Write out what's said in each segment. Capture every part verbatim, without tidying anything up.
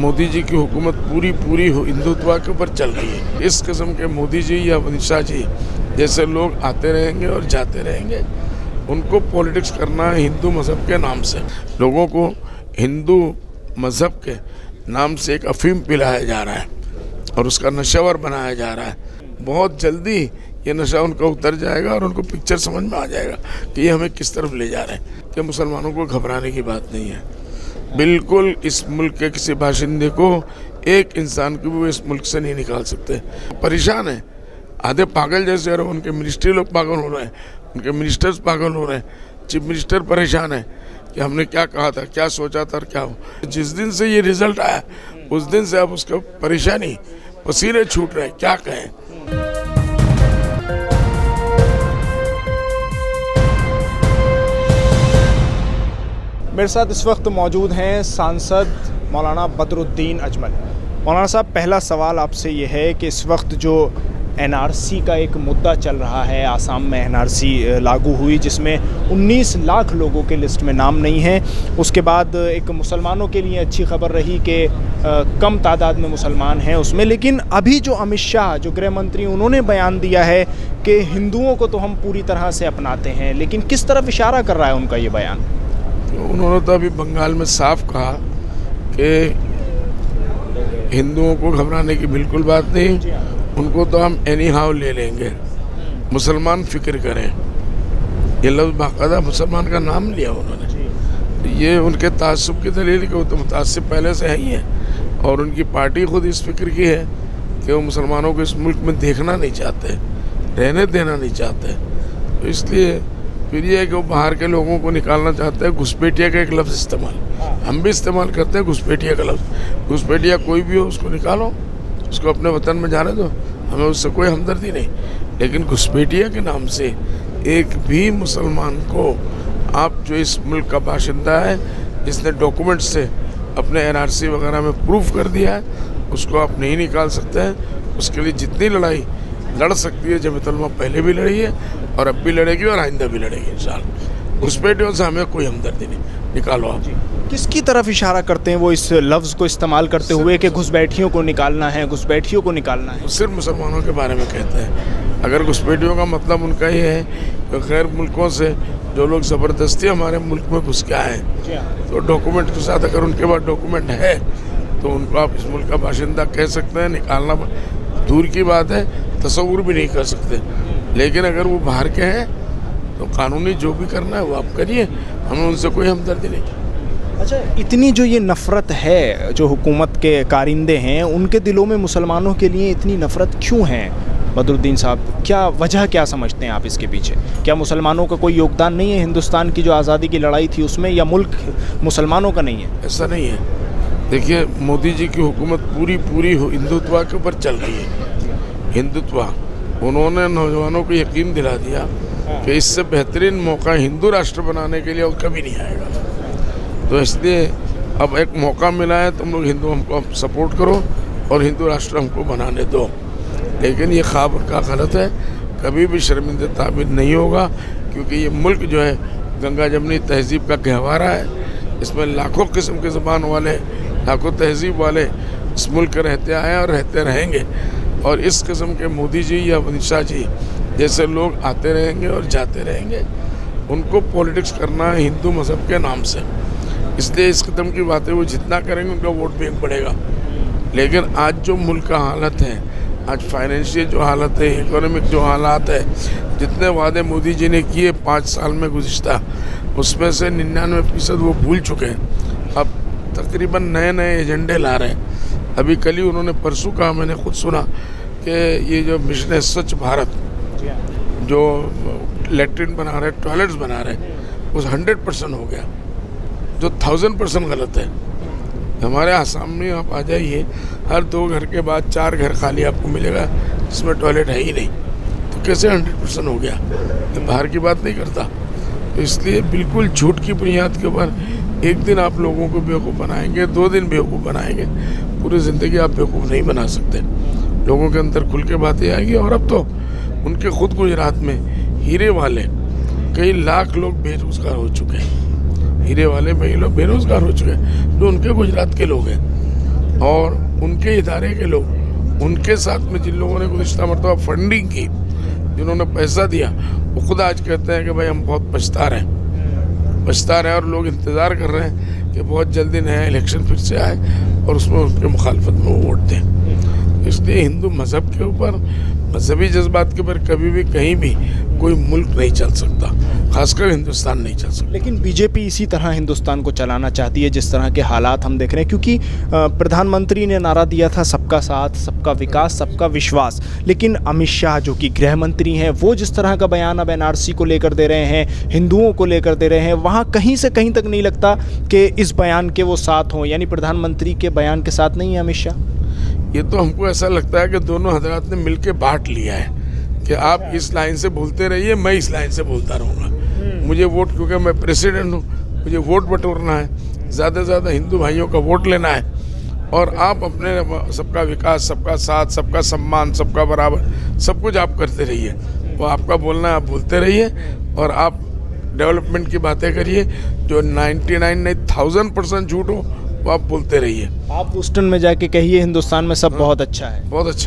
मोदी जी की हुकूमत पूरी पूरी हिंदुत्व के ऊपर चल रही है। इस किस्म के मोदी जी या अमित शाह जी जैसे लोग आते रहेंगे और जाते रहेंगे। उनको पॉलिटिक्स करना है हिंदू मज़हब के नाम से। लोगों को हिंदू मज़हब के नाम से एक अफीम पिलाया जा रहा है और उसका नशावर बनाया जा रहा है। बहुत जल्दी ये नशा उनका उतर जाएगा और उनको पिक्चर समझ में आ जाएगा कि ये हमें किस तरफ ले जा रहे हैं। कि मुसलमानों को घबराने की बात नहीं है। बिल्कुल इस मुल्क के किसी बाशिंदे को, एक इंसान को भी इस मुल्क से नहीं निकाल सकते। परेशान है, आधे पागल जैसे, और उनके मिनिस्ट्री लोग पागल हो रहे हैं, उनके मिनिस्टर्स पागल हो रहे हैं, चीफ मिनिस्टर परेशान है कि हमने क्या कहा था, क्या सोचा था और क्या हो। जिस दिन से ये रिजल्ट आया उस दिन से अब उसका परेशानी, पसीने छूट रहे हैं, क्या कहें। मेरे साथ इस वक्त मौजूद हैं सांसद मौलाना बदरुद्दीन अजमल। मौलाना साहब, पहला सवाल आपसे ये है कि इस वक्त जो एन आर सी का एक मुद्दा चल रहा है, आसाम में एन आर सी लागू हुई जिसमें उन्नीस लाख लोगों के लिस्ट में नाम नहीं है। उसके बाद एक मुसलमानों के लिए अच्छी खबर रही कि कम तादाद में मुसलमान हैं उसमें, लेकिन अभी जो अमित शाह जो गृह मंत्री, उन्होंने बयान दिया है कि हिंदुओं को तो हम पूरी तरह से अपनाते हैं, लेकिन किस तरफ इशारा कर रहा है उनका ये बयान? उन्होंने तो अभी बंगाल में साफ कहा कि हिंदुओं को घबराने की बिल्कुल बात नहीं, उनको तो हम एनी हाउ ले लेंगे, मुसलमान फिक्र करें। ये लफ्ज़ बाकायदा मुसलमान का नाम लिया उन्होंने। ये उनके तासुब की दलील कि वो तो मुतासिब पहले से ही है और उनकी पार्टी खुद इस फिक्र की है कि वो मुसलमानों को इस मुल्क में देखना नहीं चाहते, रहने देना नहीं चाहते। तो इसलिए फिर ये है कि वो बाहर के लोगों को निकालना चाहते हैं। घुसपैठिया का एक लफ्ज़ इस्तेमाल हम भी इस्तेमाल करते हैं, घुसपैठिया का लफ्ज़। घुसपैठिया कोई भी हो उसको निकालो, उसको अपने वतन में जाने दो, हमें उससे कोई हमदर्दी नहीं। लेकिन घुसपैठिया के नाम से एक भी मुसलमान को, आप जो इस मुल्क का बाशिंदा है, जिसने डॉक्यूमेंट से अपने एन आर सी वगैरह में प्रूफ कर दिया है, उसको आप नहीं निकाल सकते हैं। उसके लिए जितनी लड़ाई लड़ सकती है जमीयत उलमा पहले भी लड़ी है और अब भी लड़ेगी और आइंदा भी लड़ेगी इंशाअल्लाह। घुसपैठियों से हमें कोई हमदर्दी नहीं, निकालो आप। किसकी तरफ इशारा करते हैं वो इस लफ्ज़ को इस्तेमाल करते हुए कि घुसपैठियों को निकालना है, घुसपैठियों को निकालना है? सिर्फ मुसलमानों के बारे में कहते हैं। अगर घुसपैठियों का मतलब उनका ये है कि गैर मुल्कों से जो लोग ज़बरदस्ती हमारे मुल्क में घुस के आए तो डॉक्यूमेंट के साथ, अगर उनके पास डॉक्यूमेंट है तो उनको आप इस मुल्क का बाशिंदा कह सकते हैं। निकालना दूर की बात है, तसव्वुर भी नहीं कर सकते। लेकिन अगर वो बाहर के हैं तो कानूनी जो भी करना है वो आप करिए, हमें उनसे कोई हमदर्दी नहीं। अच्छा, इतनी जो ये नफ़रत है, जो हुकूमत के कारिंदे हैं उनके दिलों में मुसलमानों के लिए इतनी नफ़रत क्यों है बदरुद्दीन साहब? क्या वजह क्या समझते हैं आप इसके पीछे? क्या मुसलमानों का कोई योगदान नहीं है हिंदुस्तान की जो आज़ादी की लड़ाई थी उसमें, या मुल्क मुसलमानों का नहीं है? ऐसा नहीं है। देखिए, मोदी जी की हुकूमत पूरी पूरी हिंदुत्व के ऊपर चल रही है। हिंदुत्व, उन्होंने नौजवानों को यकीन दिला दिया कि इससे बेहतरीन मौका हिंदू राष्ट्र बनाने के लिए और कभी नहीं आएगा। तो इसलिए अब एक मौका मिला है, तुम लोग हिंदू हमको सपोर्ट करो और हिंदू राष्ट्र हमको बनाने दो। लेकिन ये ख्वाब उनका गलत है, कभी भी शर्मिंदा ताबीर नहीं होगा, क्योंकि ये मुल्क जो है गंगा जमनी तहजीब का गहवारा है। इसमें लाखों किस्म के ज़बान वाले, लाखों तहजीब वाले इस मुल्क रहते आए और रहते रहेंगे। और इस किस्म के मोदी जी या अमित शाह जी जैसे लोग आते रहेंगे और जाते रहेंगे। उनको पॉलिटिक्स करना है हिंदू मज़हब के नाम से। इसलिए इस किस्म की बातें वो जितना करेंगे उनका वोट बैंक बढ़ेगा। लेकिन आज जो मुल्क का हालत है, आज फाइनेंशियल जो हालत है, इकोनॉमिक जो हालात है, जितने वादे मोदी जी ने किए पाँच साल में गुज़िश्ता, उसमें से निन्यानवे फीसद वो भूल चुके हैं। अब तकरीबन नए नए एजेंडे ला रहे हैं। अभी कल ही उन्होंने, परसों कहा, मैंने खुद सुना कि ये जो मिशन है स्वच्छ भारत, जो लेटरिन बना रहे, टॉयलेट्स बना रहे, उस हंड्रेड परसेंट हो गया, जो थाउजेंड परसेंट गलत है। हमारे आसाम में आप आ जाइए, हर दो घर के बाद चार घर खाली आपको मिलेगा जिसमें टॉयलेट है ही नहीं। तो कैसे हंड्रेड परसेंट हो गया? तो बाहर की बात नहीं करता। तो इसलिए बिल्कुल झूठ की बुनियाद के ऊपर एक दिन आप लोगों को बेवकूफ़ बनाएंगे, दो दिन बेवकूफ़ बनाएंगे, पूरी ज़िंदगी आप बेवकूफ़ नहीं बना सकते। लोगों के अंदर खुल के बातें आएगी। और अब तो उनके खुद गुजरात में हीरे वाले कई लाख लोग बेरोज़गार हो चुके हैं। हीरे वाले कई लोग बेरोज़गार हो चुके हैं जो उनके गुजरात के लोग हैं। और उनके इदारे के लोग, उनके साथ में जिन लोगों ने गुज़िश्ता मरतबा फंडिंग की, जिन्होंने पैसा दिया, वो खुद आज कहते हैं कि भाई हम बहुत पछता रहे हैं पछता रहे हैं और लोग इंतज़ार कर रहे हैं कि बहुत जल्दी नया इलेक्शन फिर से आए और उसमें उनके मुखालफत में वो वोट दें। इसलिए हिंदू मज़हब के ऊपर, मजहबी जज्बात के ऊपर कभी भी कहीं भी कोई मुल्क नहीं चल सकता, खासकर हिंदुस्तान नहीं चल सकता। लेकिन बीजेपी इसी तरह हिंदुस्तान को चलाना चाहती है जिस तरह के हालात हम देख रहे हैं, क्योंकि प्रधानमंत्री ने नारा दिया था सबका साथ, सबका विकास, सबका विश्वास, लेकिन अमित शाह जो कि गृह मंत्री हैं, वो जिस तरह का बयान अब एनआरसी को लेकर दे रहे हैं, हिंदुओं को लेकर दे रहे हैं, वहाँ कहीं से कहीं तक नहीं लगता कि इस बयान के वो साथ हों, यानी प्रधानमंत्री के बयान के साथ नहीं है अमित शाह। ये तो हमको ऐसा लगता है कि दोनों हजरात ने मिलकर बांट लिया है कि आप इस लाइन से बोलते रहिए, मैं इस लाइन से बोलता रहूँगा। मुझे वोट, क्योंकि मैं प्रेसिडेंट हूँ, मुझे वोट बटोरना है, ज़्यादा से ज़्यादा हिंदू भाइयों का वोट लेना है, और आप अपने सबका विकास, सबका साथ, सबका सम्मान, सबका बराबर, सब कुछ आप करते रहिए। वो आपका बोलना है, आप बोलते रहिए, और आप डेवलपमेंट की बातें करिए। जो नाइन्टी नाइन नहीं थाउजेंड परसेंट झूठ हो वो आप बोलते रहिए। आप ह्यूस्टन में जाके कहिए हिंदुस्तान में सब हाँ, बहुत अच्छा है, बहुत अच्छा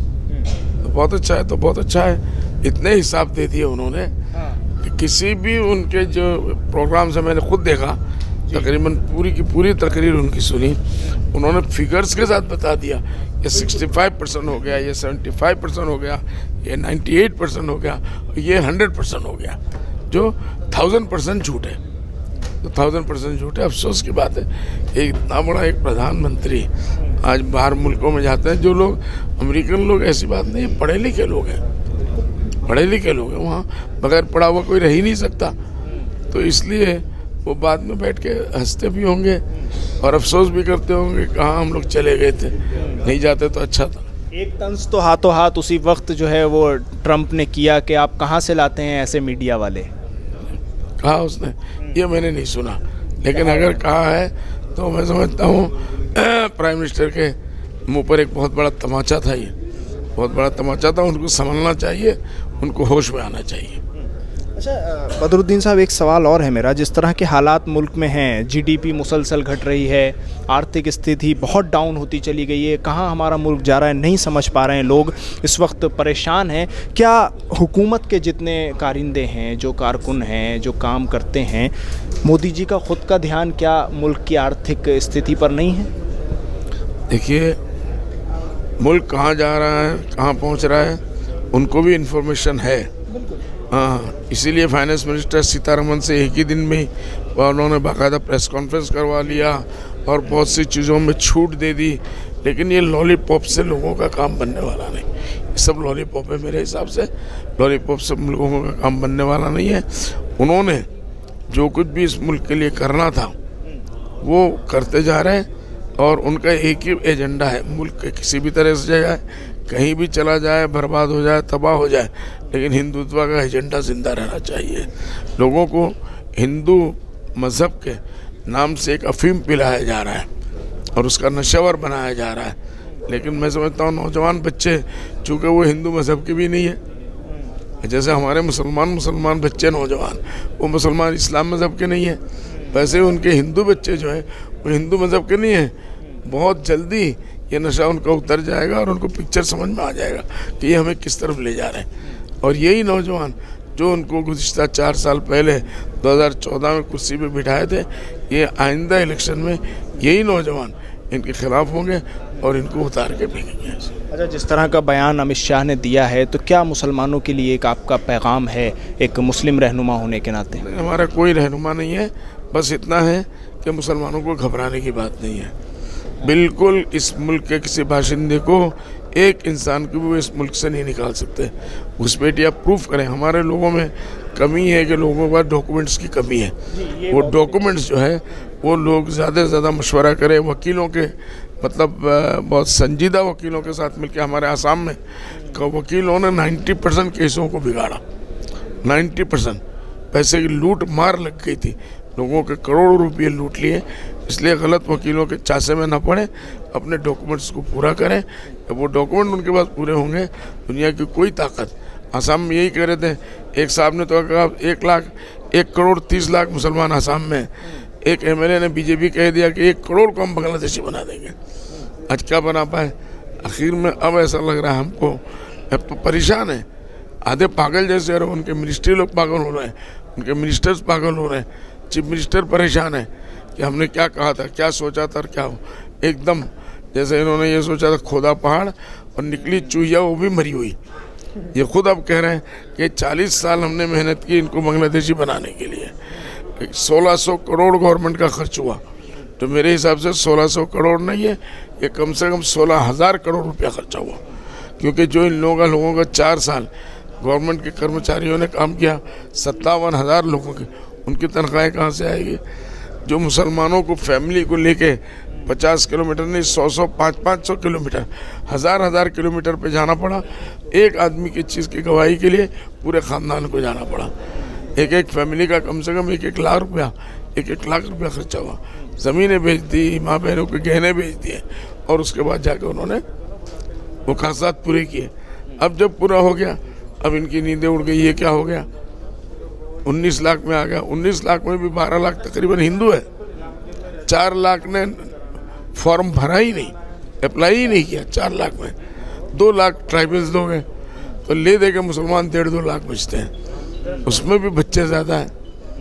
है, तो बहुत अच्छा है, तो बहुत अच्छा है। इतने हिसाब दे दिए उन्होंने हाँ। कि किसी भी उनके जो प्रोग्राम से मैंने खुद देखा, तकरीबन पूरी की पूरी तकरीर उनकी सुनी, उन्होंने फिगर्स के साथ बता दिया ये पैंसठ परसेंट हो गया, ये पचहत्तर परसेंट हो गया, ये अट्ठानवे परसेंट हो गया, ये सौ परसेंट हो गया, जो थाउजेंड परसेंट झूठ है। तो थाउजेंड परसेंट झूठ है। अफसोस की बात है कि इतना बड़ा एक प्रधानमंत्री आज बाहर मुल्कों में जाते हैं। जो लोग अमेरिकन लोग, ऐसी बात नहीं है, पढ़े लिखे लोग हैं, पढ़े लिखे लोग हैं, वहाँ बगैर पढ़ा हुआ कोई रह ही नहीं सकता। तो इसलिए वो बाद में बैठ के हंसते भी होंगे और अफसोस भी करते होंगे कहाँ हम लोग चले गए थे, नहीं जाते तो अच्छा था। एक तंज तो हाथों हाथ उसी वक्त जो है वो ट्रंप ने किया कि आप कहाँ से लाते हैं ऐसे मीडिया वाले, कहा उसने, ये मैंने नहीं सुना, लेकिन अगर कहा है तो मैं समझता हूँ प्राइम मिनिस्टर के मुंह पर एक बहुत बड़ा तमाचा था, ये बहुत बड़ा तमाचा था। उनको संभलना चाहिए, उनको होश में आना चाहिए। अच्छा बदरुद्दीन साहब, एक सवाल और है मेरा, जिस तरह के हालात मुल्क में हैं, जीडीपी मुसलसल घट रही है, आर्थिक स्थिति बहुत डाउन होती चली गई है, कहाँ हमारा मुल्क जा रहा है नहीं समझ पा रहे हैं लोग, इस वक्त परेशान हैं। क्या हुकूमत के जितने कारिंदे हैं, जो कारकुन हैं, जो काम करते हैं, मोदी जी का ख़ुद का ध्यान क्या मुल्क की आर्थिक स्थिति पर नहीं है? देखिए, मुल्क कहाँ जा रहा है, कहाँ पहुँच रहा है, उनको भी इन्फॉर्मेशन है। हाँ, इसीलिए फाइनेंस मिनिस्टर सीतारमन से एक ही दिन में उन्होंने बाकायदा प्रेस कॉन्फ्रेंस करवा लिया और बहुत सी चीज़ों में छूट दे दी। लेकिन ये लॉलीपॉप से लोगों का काम बनने वाला नहीं, ये सब लॉलीपॉप है मेरे हिसाब से। लॉलीपॉप से लोगों का काम बनने वाला नहीं है। उन्होंने जो कुछ भी इस मुल्क के लिए करना था वो करते जा रहे हैं, और उनका एक ही एजेंडा है, मुल्क के किसी भी तरह से जाए, कहीं भी चला जाए, बर्बाद हो जाए, तबाह हो जाए, लेकिन हिंदुत्व का एजेंडा जिंदा रहना चाहिए। लोगों को हिंदू मज़हब के नाम से एक अफीम पिलाया जा रहा है और उसका नशेवर बनाया जा रहा है। लेकिन मैं समझता हूँ नौजवान बच्चे, चूँकि वो हिंदू मज़हब के भी नहीं है, जैसे हमारे मुसलमान मुसलमान बच्चे नौजवान, वो मुसलमान इस्लाम मज़हब के नहीं है, वैसे उनके हिंदू बच्चे जो हैं वो हिंदू मज़हब के नहीं हैं। बहुत जल्दी ये नशा उनका उतर जाएगा और उनको पिक्चर समझ में आ जाएगा कि ये हमें किस तरफ ले जा रहे हैं। और यही नौजवान जो उनको गुज़िश्ता चार साल पहले दो हज़ार चौदह में कुर्सी पे बिठाए थे, ये आइंदा इलेक्शन में यही नौजवान इनके खिलाफ होंगे और इनको उतार के फेंकेंगे। अच्छा, जिस तरह का बयान अमित शाह ने दिया है, तो क्या मुसलमानों के लिए एक आपका पैगाम है, एक मुस्लिम रहनुमा होने के नाते? हमारा कोई रहनुमा नहीं है, बस इतना है कि मुसलमानों को घबराने की बात नहीं है। बिल्कुल इस मुल्क के किसी बाशिंदे को, एक इंसान को भी वो इस मुल्क से नहीं निकाल सकते। घुसपैठी आप प्रूफ करें। हमारे लोगों में कमी है कि लोगों के पास डॉक्यूमेंट्स की कमी है। वो डॉक्यूमेंट्स जो है वो लोग ज़्यादा से ज़्यादा मशवरा करें, वकीलों के, मतलब बहुत संजीदा वकीलों के साथ मिलकर। हमारे आसाम में वकीलों ने नब्बे परसेंट केसों को बिगाड़ा, नब्बे परसेंट पैसे की लूट मार लग गई थी, लोगों के करोड़ों रुपये लूट लिए। इसलिए गलत वकीलों के चासे में ना पड़े, अपने डॉक्यूमेंट्स को पूरा करें। जब वो डॉक्यूमेंट उनके पास पूरे होंगे, दुनिया की कोई ताकत, आसाम में यही कह रहे थे, एक साहब ने तो कहा एक लाख एक करोड़ तीस लाख मुसलमान आसाम में, एक एमएलए ने बीजेपी कह दिया कि एक करोड़ को हम बांग्लादेशी बना देंगे। आज क्या बना पाए। आखिर में अब ऐसा लग रहा है हमको, अब तो परेशान है, आधे पागल जैसे रहे, उनके मिनिस्ट्री लोग पागल हो रहे हैं, उनके मिनिस्टर्स पागल हो रहे हैं, चीफ मिनिस्टर परेशान है कि हमने क्या कहा था, क्या सोचा था और क्या हो। एकदम जैसे इन्होंने ये सोचा था खोदा पहाड़ और निकली चूहिया वो भी मरी हुई। ये खुद अब कह रहे हैं कि चालीस साल हमने मेहनत की इनको बांग्लादेशी बनाने के लिए, सोलह सौ करोड़ गवर्नमेंट का खर्च हुआ। तो मेरे हिसाब से सोलह सौ करोड़ नहीं है, ये कम से कम सोलह हज़ार करोड़ रुपया खर्चा हुआ, क्योंकि जो इन लोगों का लोगों का चार साल गवर्नमेंट के कर्मचारियों ने काम किया, सत्तावन हज़ार लोगों के, उनकी तनख्वाहें कहाँ से आएगी। जो मुसलमानों को फैमिली को लेके पचास किलोमीटर नहीं सौ सौ पाँच पाँच सौ किलोमीटर हज़ार हज़ार किलोमीटर पे जाना पड़ा, एक आदमी की चीज़ की गवाही के लिए पूरे ख़ानदान को जाना पड़ा। एक एक फैमिली का कम से कम एक एक लाख रुपया एक एक लाख रुपया खर्चा हुआ। ज़मीनें बेच दी, माँ बहनों के गहने बेच दिए और उसके बाद जाके उन्होंने वो खासात पूरे किए। अब जब पूरा हो गया, अब इनकी नींदें उड़ गई, ये क्या हो गया, उन्नीस लाख में आ गया। उन्नीस लाख में भी बारह लाख तकरीबन हिंदू है, चार लाख ने फॉर्म भरा ही नहीं, अप्लाई ही नहीं किया। चार लाख में दो लाख ट्राइबल्स दोगे तो ले देके मुसलमान डेढ़ दो लाख बचते हैं। उसमें भी बच्चे ज़्यादा हैं,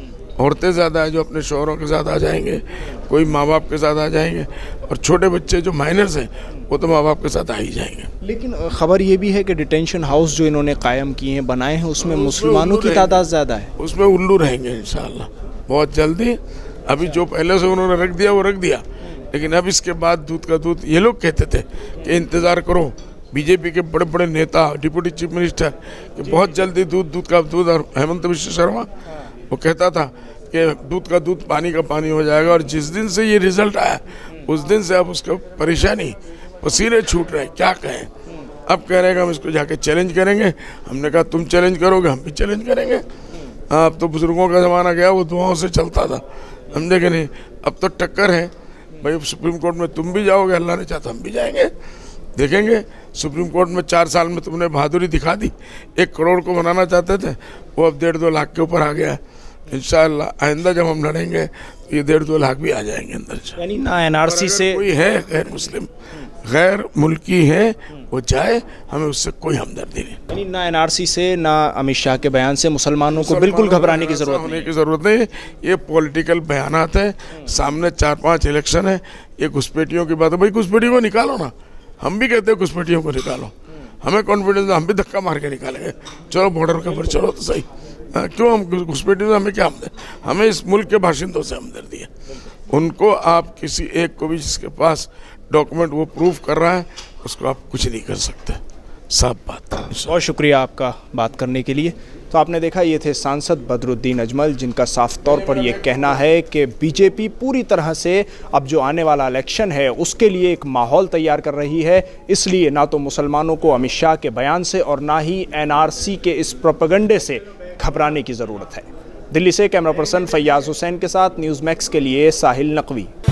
औरतें ज़्यादा है जो अपने शौहरों के साथ आ जाएंगे, कोई माँ बाप के साथ आ जाएंगे, और छोटे बच्चे जो माइनर्स हैं वो तो माँ बाप के साथ आ ही जाएंगे। लेकिन खबर ये भी है कि डिटेंशन हाउस जो इन्होंने कायम किए हैं, बनाए हैं, उसमें मुसलमानों की तादाद ज़्यादा है, उसमें उल्लू रहेंगे इंशाल्लाह बहुत जल्दी। अभी जो पहले से उन्होंने रख दिया वो रख दिया, लेकिन अब इसके बाद दूध का दूध। ये लोग कहते थे कि इंतज़ार करो, बीजेपी के बड़े बड़े नेता, डिप्टी चीफ मिनिस्टर, कि बहुत जल्दी दूध दूध का दूध, और हेमंत बिश्व शर्मा वो कहता था कि दूध का दूध पानी का पानी हो जाएगा। और जिस दिन से ये रिजल्ट आया उस दिन से अब उसका परेशानी, पसीने छूट रहे, क्या कहें। अब कह रहे हैं हम इसको जाके चैलेंज करेंगे। हमने कहा तुम चैलेंज करोगे हम भी चैलेंज करेंगे। हाँ, अब तो बुजुर्गों का ज़माना गया, वो दुआओं से चलता था, समझे कि नहीं। अब तो टक्कर है भाई, सुप्रीम कोर्ट में तुम भी जाओगे, अल्लाह ने चाहता हम भी जाएंगे, देखेंगे। सुप्रीम कोर्ट में चार साल में तुमने बहादुरी दिखा दी, एक करोड़ को बनाना चाहते थे, वो अब डेढ़ दो लाख के ऊपर आ गया है। इंशाअल्लाह आइंदा जब हम लड़ेंगे तो ये डेढ़ दो लाख भी आ जाएंगे अंदर से। यानी ना एनआरसी से कोई है गैर मुस्लिम, गैर मुल्की है, वो जाए, हमें उससे कोई हमदर्दी नहीं। यानी ना एनआरसी से, ना अमित शाह के बयान से मुसलमानों को बिल्कुल घबराने की जरूरत होने की जरूरत नहीं है। ये पॉलिटिकल बयानात है, सामने चार पांच इलेक्शन है, ये घुसपैठियों की बात है। भाई घुसपैठियों को निकालो ना, हम भी कहते हैं घुसपैठियों को निकालो, हमें कॉन्फिडेंस है, हम भी धक्का मार के निकालेंगे। चलो बॉर्डर के ऊपर चलो तो सही, आ, क्यों हम घुसपैठियों से हमें क्या हमदर्द, हमें इस मुल्क के बाशिंदों से हमदर्दी है। उनको आप किसी एक को भी जिसके पास डॉक्यूमेंट वो प्रूफ कर रहा है उसको आप कुछ नहीं कर सकते, साफ बात। बहुत शुक्रिया आपका बात करने के लिए। तो आपने देखा, ये थे सांसद बदरुद्दीन अजमल, जिनका साफ तौर पर ये कहना है कि बीजेपी पूरी तरह से अब जो आने वाला इलेक्शन है उसके लिए एक माहौल तैयार कर रही है। इसलिए ना तो मुसलमानों को अमित शाह के बयान से और ना ही एनआरसी के इस प्रोपेगेंडे से घबराने की ज़रूरत है। दिल्ली से कैमरा पर्सन फैयाज हुसैन के साथ न्यूज़ मैक्स के लिए साहिल नकवी।